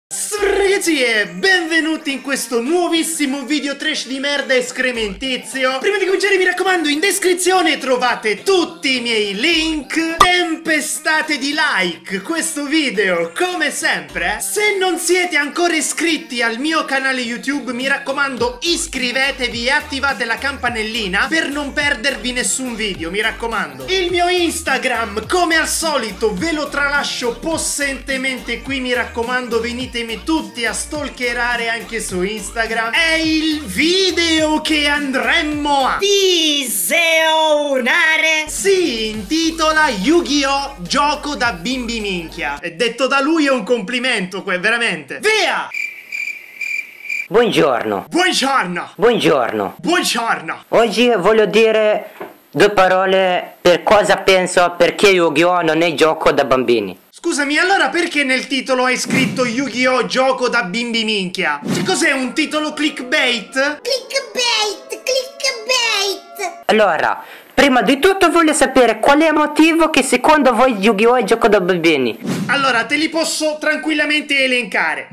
Ragazzi, e benvenuti in questo nuovissimo video trash di merda e scrementizio. Prima di cominciare mi raccomando, in descrizione trovate tutti i miei link. Tempestate di like questo video come sempre. Se non siete ancora iscritti al mio canale YouTube, mi raccomando iscrivetevi e attivate la campanellina per non perdervi nessun video, mi raccomando. Il mio Instagram, come al solito, ve lo tralascio possentemente qui, mi raccomando, venitemi tutti a stalkerare anche su Instagram. È il video che andremmo a visionare si intitola Yu-Gi-Oh! Gioco da bimbi minchia. E detto da lui è un complimento, veramente. Via! Buongiorno. Buongiorno. Buongiorno. Buongiorno. Oggi voglio dire due parole per cosa penso perché Yu-Gi-Oh! Non è gioco da bambini. Scusami, allora perché nel titolo hai scritto Yu-Gi-Oh! Gioco da bimbi minchia? Che cos'è, un titolo clickbait? Clickbait. Allora, prima di tutto voglio sapere qual è il motivo che secondo voi Yu-Gi-Oh! È gioco da bambini. Allora, te li posso tranquillamente elencare.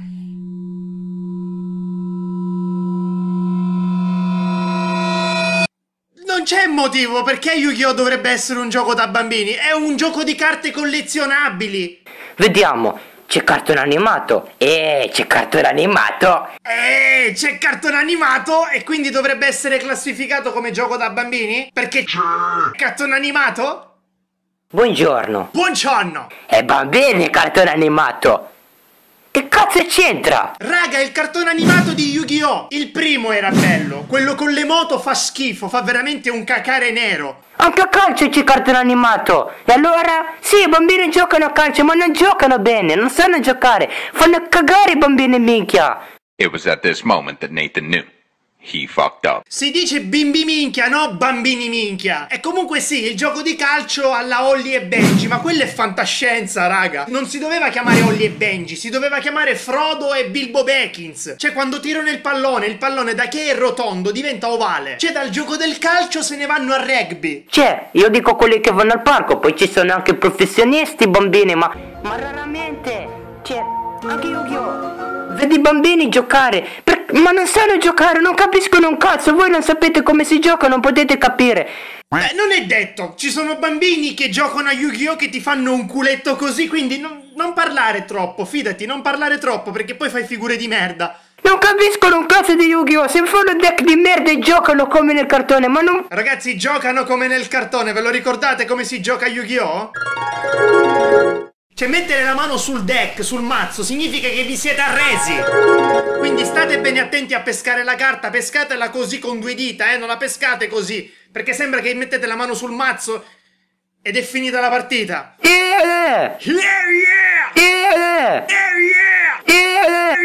Non c'è motivo perché Yu-Gi-Oh! Dovrebbe essere un gioco da bambini. È un gioco di carte collezionabili. Vediamo, c'è cartone animato. C'è cartone animato. C'è cartone animato e quindi dovrebbe essere classificato come gioco da bambini? Perché c'è cartone animato? Buongiorno. Buongiorno. È bambini cartone animato. Che cazzo c'entra? Raga, il cartone animato di Yu-Gi-Oh! Il primo era bello. Quello con le moto fa schifo, fa veramente un cacare nero. Anche a calcio c'è cartone animato. E allora? Sì, i bambini giocano a calcio, ma non giocano bene, non sanno giocare. Fanno cagare i bambini minchia. It was at this moment that Nathan knew. He fucked up. Si dice bimbi minchia, no bambini minchia. E comunque sì, il gioco di calcio alla Holly e Benji, ma quella è fantascienza, raga. Non si doveva chiamare Holly e Benji, si doveva chiamare Frodo e Bilbo Baggins. Cioè, quando tirano il pallone da che è rotondo diventa ovale. Cioè, dal gioco del calcio se ne vanno al rugby. Cioè, io dico quelli che vanno al parco, poi ci sono anche professionisti bambini, ma raramente. Cioè, anche Yu-Gi-Oh! Vedi i bambini giocare, ma non sanno giocare, non capiscono un cazzo, voi non sapete come si gioca, non potete capire. Non è detto, ci sono bambini che giocano a Yu-Gi-Oh! Che ti fanno un culetto così, quindi non parlare troppo, fidati, non parlare troppo perché poi fai figure di merda. Non capiscono un cazzo di Yu-Gi-Oh! Se fanno deck di merda e giocano come nel cartone, ma non... Ragazzi, giocano come nel cartone, ve lo ricordate come si gioca a Yu-Gi-Oh? Cioè, mettere la mano sul deck, sul mazzo, significa che vi siete arresi. Quindi state bene attenti a pescare la carta, pescatela così con due dita, non la pescate così, perché sembra che mettete la mano sul mazzo ed è finita la partita. Yeah! Yeah, yeah! Yeah! Yeah, yeah!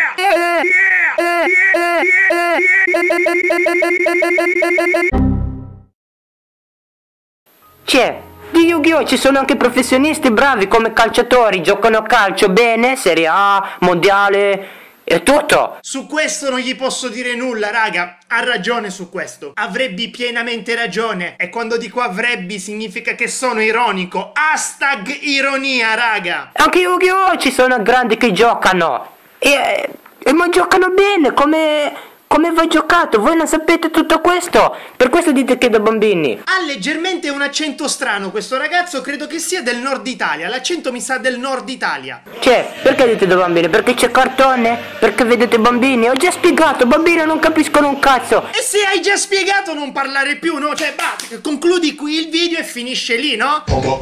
C'è, di Yu-Gi-Oh! Ci sono anche professionisti bravi come calciatori, giocano a calcio bene, Serie A, Mondiale e tutto. Su questo non gli posso dire nulla, raga. Ha ragione su questo. Avrebbe pienamente ragione. E quando dico avrebbe significa che sono ironico. Hashtag ironia, raga. Anche Yu-Gi-Oh! Ci sono grandi che giocano. Ma giocano bene, come va giocato? Voi non sapete tutto questo? Per questo dite che è da bambini. Ha leggermente un accento strano questo ragazzo, credo che sia del nord Italia. L'accento mi sa del nord Italia. Cioè, perché dite da bambini? Perché c'è cartone? Perché vedete bambini? Ho già spiegato, bambini non capiscono un cazzo. E se hai già spiegato non parlare più, no? Cioè, concludi qui il video e finisce lì, no?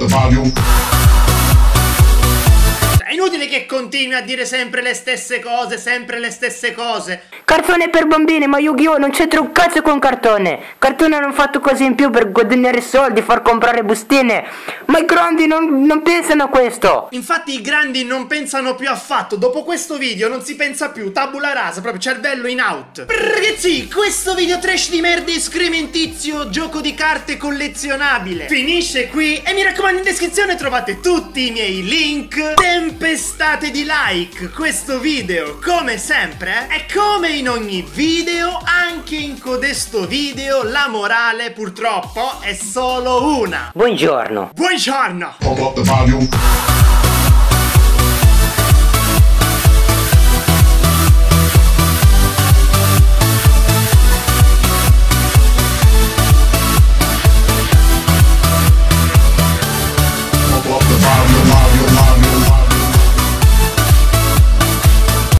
È inutile che continui a dire sempre le stesse cose, Cartone per bambini, ma Yu-Gi-Oh! Non c'entra un cazzo con cartone. Cartone hanno fatto così in più per guadagnare soldi, far comprare bustine. Ma i grandi non pensano a questo. Infatti i grandi non pensano più affatto. Dopo questo video non si pensa più, tabula rasa, proprio cervello in out. Ragazzi, questo video trash di merda e scrementizio gioco di carte collezionabile finisce qui. E mi raccomando, in descrizione trovate tutti i miei link. Tempestate di like questo video come sempre. E come in ogni video, anche in codesto video la morale purtroppo è solo una. Buongiorno. Buongiorno.